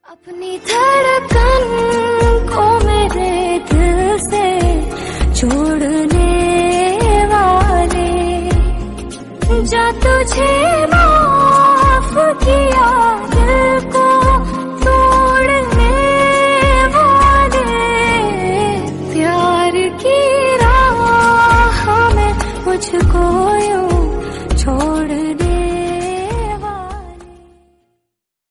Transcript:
अपनी धड़कन को मेरे दिल से छोड़ने वाले, जा तुझे